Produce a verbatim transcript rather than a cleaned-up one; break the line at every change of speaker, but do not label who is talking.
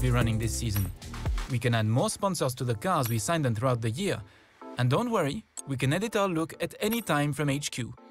be running this season. We can add more sponsors to the cars we sign them throughout the year. And don't worry, we can edit our look at any time from H Q.